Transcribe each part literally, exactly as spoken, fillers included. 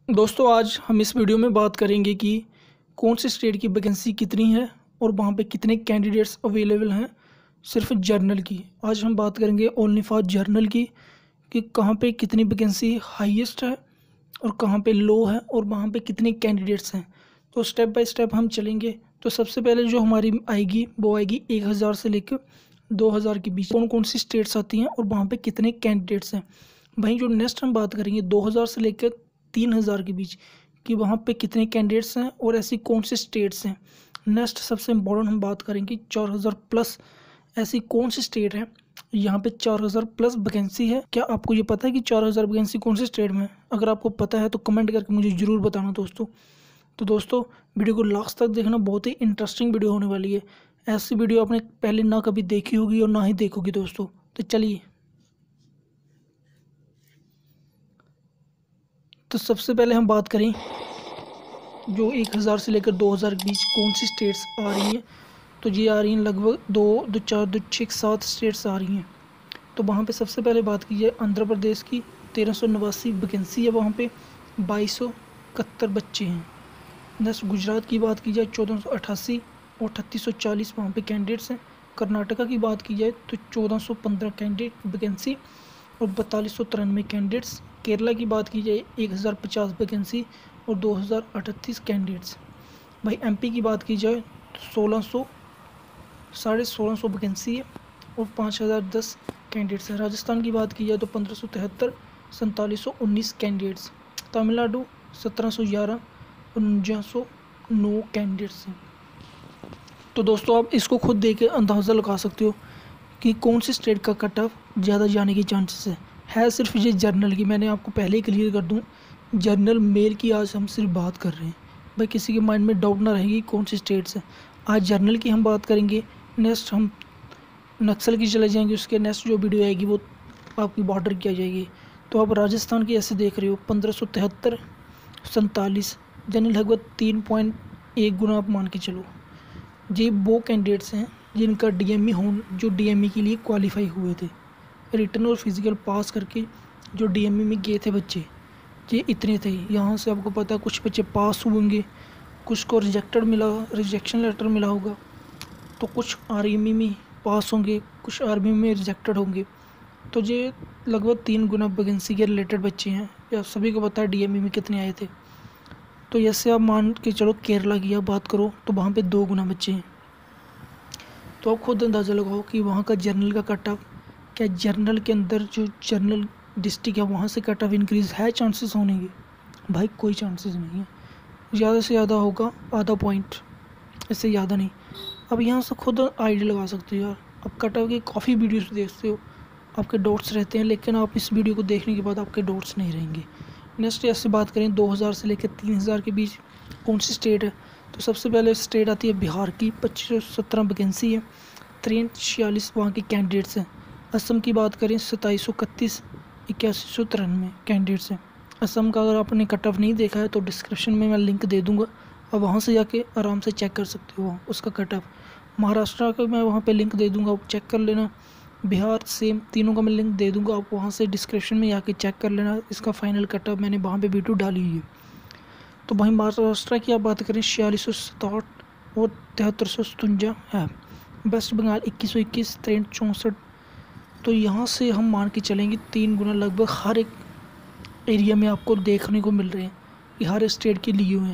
दोस्तों आज हम इस वीडियो में बात करेंगे कि कौन से स्टेट की वैकेंसी कितनी है और वहाँ पे कितने कैंडिडेट्स अवेलेबल हैं सिर्फ जर्नल की। आज हम बात करेंगे ओनली फॉर जर्नल की कि कहाँ पे कितनी वैकेंसी हाईएस्ट है और कहाँ पे लो है और वहाँ पे कितने कैंडिडेट्स हैं। तो स्टेप बाय स्टेप हम चलेंगे। तो सबसे पहले जो हमारी आएगी वो आएगी एक हज़ार से लेकर दो हज़ार के बीच कौन कौन सी स्टेट्स आती हैं और वहाँ पे कितने कैंडिडेट्स हैं। वहीं जो नेक्स्ट हम बात करेंगे दो हज़ार से लेकर तीन हज़ार के बीच कि वहाँ पे कितने कैंडिडेट्स हैं और ऐसी कौन से स्टेट्स हैं। नेक्स्ट सबसे इम्पोर्टेंट हम बात करेंगे चार हज़ार प्लस ऐसी कौन सी स्टेट है यहाँ पे चार हज़ार प्लस वैकेंसी है। क्या आपको ये पता है कि चार हज़ार वैकेंसी कौन से स्टेट में है? अगर आपको पता है तो कमेंट करके मुझे ज़रूर बताना दोस्तों। तो दोस्तों वीडियो को लास्ट तक देखना, बहुत ही इंटरेस्टिंग वीडियो होने वाली है। ऐसी वीडियो आपने पहले ना कभी देखी होगी और ना ही देखोगी दोस्तों। तो चलिए, तो सबसे पहले हम बात करें जो एक हज़ार से लेकर दो हज़ार के बीच कौन सी स्टेट्स आ रही हैं। तो ये आ रही हैं लगभग दो दो चार दो छः सात स्टेट्स आ रही हैं। तो वहाँ पे सबसे पहले बात की जाए आंध्र प्रदेश की, तेरह सौ नवासी वैकेंसी है वहाँ पे, बाईस सौ इकहत्तर बच्चे हैं। नेक्स्ट गुजरात की बात की जाए चौदह सौ अट्ठासी और अठतीस सौ चालीस वहाँ पे कैंडिडेट्स हैं। कर्नाटका की बात की जाए तो चौदह सौ पंद्रह कैंडिडेट वैकेंसी और बतालीस सौ तिरानवे कैंडिडेट्स। केरला की बात की जाए एक हज़ार पचास वैकेंसी और दो हज़ार अड़तीस कैंडिडेट्स। भाई एमपी की बात की जाए तो सोलह सौ साढ़े सोलह सौ वैकेंसी है और पाँच हज़ार दस कैंडिडेट्स हैं। राजस्थान की बात की जाए तो पंद्रह सौ तिहत्तर सैंतालीस सौ उन्नीस कैंडिडेट्स। तमिलनाडु सत्रह सौ ग्यारह उनचास सौ नौ कैंडिडेट्स हैं। तो दोस्तों आप इसको खुद देख के अंदाज़ा लगा सकते हो कि कौन सी स्टेट का कट ऑफ ज़्यादा जाने की चांसेस है है सिर्फ ये जर्नल की। मैंने आपको पहले ही क्लियर कर दूं, जर्नल मेल की आज हम सिर्फ बात कर रहे हैं। भाई किसी के माइंड में डाउट ना रहेगी कौन सी स्टेट्स है। आज जर्नल की हम बात करेंगे, नेक्स्ट हम नक्सल की चले जाएंगे, उसके नेक्स्ट जो वीडियो आएगी वो आपकी बॉर्डर की आ जाएगी। तो आप राजस्थान की ऐसे देख रहे हो पंद्रह सौ तिहत्तर सैंतालीस, यानी लगभग तीन पॉइंट एक गुना आप मान के चलो। ये वो कैंडिडेट्स हैं जिनका डीएमई हो जो डीएमई के लिए क्वालिफाई हुए थे, रिटर्न और फिजिकल पास करके जो डीएमई में गए थे बच्चे, ये इतने थे। यहाँ से आपको पता है कुछ बच्चे पास होंगे, कुछ को रिजेक्टेड मिला रिजेक्शन लेटर मिला होगा, तो कुछ आर्मी में पास होंगे, कुछ आर्मी में रिजेक्टेड होंगे। तो ये लगभग तीन गुना वैकेंसी के रिलेटेड बच्चे हैं। या सभी को पता है डीएमई में कितने आए थे। तो जैसे आप मान के चलो केरला की आप बात करो तो वहाँ पे दो गुना बच्चे हैं। तो आप खुद अंदाज़ा लगाओ कि वहाँ का जर्नल का कट ऑफ, क्या जर्नल के अंदर जो जर्नल डिस्ट्रिक्ट है वहाँ से कट ऑफ इंक्रीज़ है चांसेस होने के? भाई कोई चांसेस नहीं है। ज़्यादा से ज़्यादा होगा आधा पॉइंट, इससे ज़्यादा नहीं। अब यहाँ से खुद आइडिया लगा सकते हो यार। अब कट ऑफ की काफ़ी वीडियोस देखते हो, आपके डॉट्स रहते हैं, लेकिन आप इस वीडियो को देखने के बाद आपके डॉट्स नहीं रहेंगे। नेक्स्ट ऐसे बात करें दो हज़ार से लेकर तीन हज़ार के बीच कौन सी स्टेट है। तो सबसे पहले स्टेट आती है बिहार की, पच्चीस सौ सत्रह वैकेंसी है, तिरसठ छियालीस वहाँ के कैंडिडेट्स हैं। असम की बात करें सत्ताईस सौ इकतीस इक्यासी सौ तिरानवे कैंडिडेट्स हैं। असम का अगर आपने कट ऑफ नहीं देखा है तो डिस्क्रिप्शन में मैं लिंक दे दूँगा, आप वहाँ से जाके आराम से चेक कर सकते हो उसका कट ऑफ। महाराष्ट्र का मैं वहाँ पे लिंक दे दूँगा, आप चेक कर लेना। बिहार सेम, तीनों का मैं लिंक दे दूँगा, आप वहाँ से डिस्क्रिप्शन में जाके चेक कर लेना। इसका फाइनल कट ऑफ मैंने वहाँ पे वीडियो डाली हुई है। तो वहीं महाराष्ट्र की आप बात करें छियालीस सौ सताहठ और तिहत्तर सौ सतवंजा है। वेस्ट बंगाल इक्कीस सौ इक्कीस तिरसठ चौंसठ। तो यहाँ से हम मान के चलेंगे तीन गुना लगभग हर एक एरिया में आपको देखने को मिल रहे हैं कि हर स्टेट के लिए हुए हैं।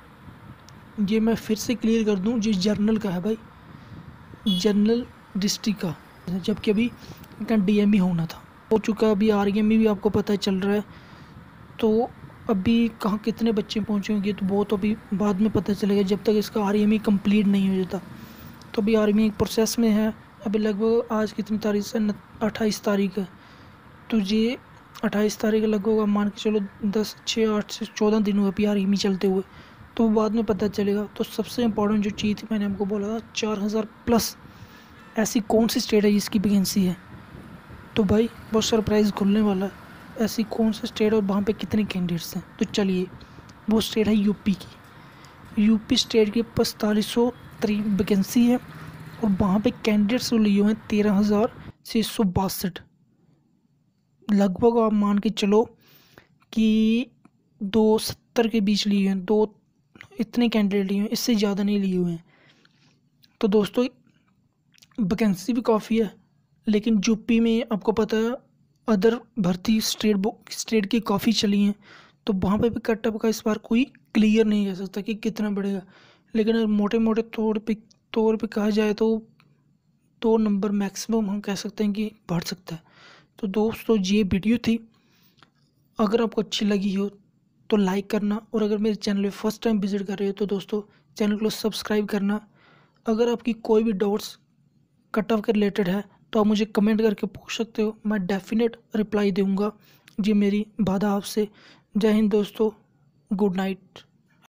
ये मैं फिर से क्लियर कर दूं, जो जर्नल का है भाई, जर्नल डिस्ट्रिक्ट का, जबकि अभी इनका डीएमई होना था, हो चुका। अभी आरएमई भी आपको पता चल रहा है। तो अभी कहाँ कितने बच्चे पहुँचे होंगे तो वो तो अभी बाद में पता चलेगा, जब तक इसका आरएमई कंप्लीट नहीं हो जाता। तो अभी आरएमई प्रोसेस में है। अभी लगभग आज कितनी तारीख से, अट्ठाईस तारीख है। तो ये अट्ठाईस तारीख लगभग आप मान के चलो दस छः आठ से चौदह दिन हुए अभी आरएमई चलते हुए, तो बाद में पता चलेगा। तो सबसे इम्पोर्टेंट जो चीज़ थी मैंने आपको बोला था चार हज़ार प्लस ऐसी कौन सी स्टेट है जिसकी वैकेंसी है। तो भाई बहुत सरप्राइज़ खुलने वाला है, ऐसी कौन सी स्टेट और वहाँ पे कितने कैंडिडेट्स हैं। तो चलिए, वो स्टेट है यूपी की। यूपी स्टेट की पैंतालीस सौ तीन वैकेंसी है और वहाँ पे कैंडिडेट्स लिए हुए हैं तेरह हज़ार छः सौ बासठ। लगभग आप मान के चलो कि दो सत्तर के बीच लिए हैं, दो इतने कैंडिडेट लिए हैं, इससे ज़्यादा नहीं लिए हुए हैं। तो दोस्तों वैकेंसी भी काफ़ी है, लेकिन यूपी में आपको पता है अदर भर्ती स्टेट स्टेट की काफ़ी चली हैं, तो वहाँ पे भी कट ऑफ का इस बार कोई क्लियर नहीं कह सकता कि कितना बढ़ेगा। लेकिन अगर मोटे मोटे तौर पे तौर पे कहा जाए तो दो नंबर मैक्सिमम हम कह सकते हैं कि बढ़ सकता है। तो दोस्तों ये वीडियो थी, अगर आपको अच्छी लगी हो तो लाइक करना, और अगर मेरे चैनल पे फर्स्ट टाइम विजिट कर रहे हो तो दोस्तों चैनल को सब्सक्राइब करना। अगर आपकी कोई भी डाउट्स कट ऑफ के रिलेटेड है तो आप मुझे कमेंट करके पूछ सकते हो, मैं डेफिनेट रिप्लाई दूंगा। जी मेरी बाधा आपसे। जय हिंद दोस्तों, गुड नाइट।